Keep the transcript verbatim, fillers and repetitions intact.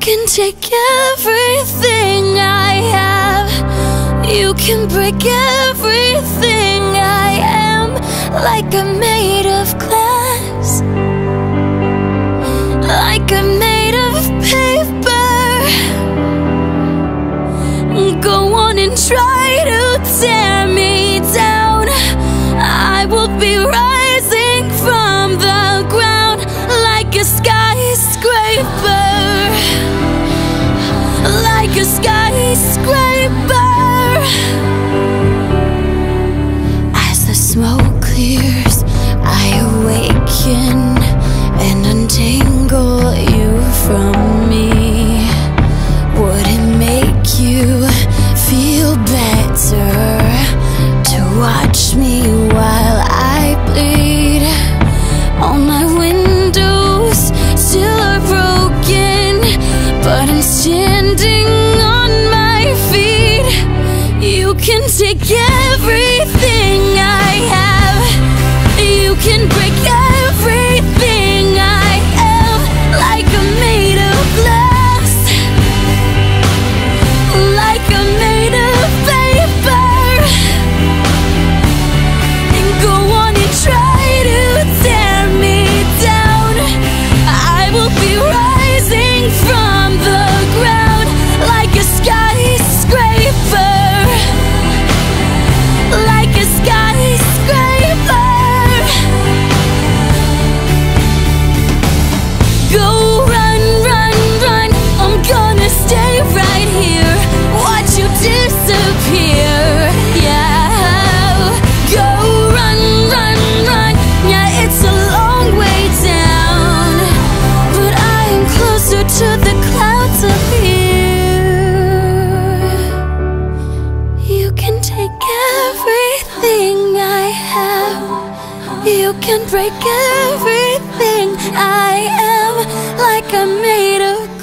can take everything I have. You can break everything I am, like I'm made of glass, like I'm made of paper. Go on and try to tear me down. I will be rising from the ground like a skyscraper, like a skyscraper. As the smoke clears, I awaken and untangle you from me. Would it make you feel better to watch me while I bleed? All my windows still are broken, but I'm standing on my feet. You can take everything I have. You can break everything I am, like I'm made of glass, like I'm made of paper. And go on and try to tear me down. I will be rising from the ground like a skyscraper, like a skyscraper. Go run, run, run, I'm gonna stay right here, watch you disappear. Yeah, go run, run, run. Yeah, it's a long way down, but I am closer to the clouds up here. You can take everything I have. You can break everything I am, like I'm made of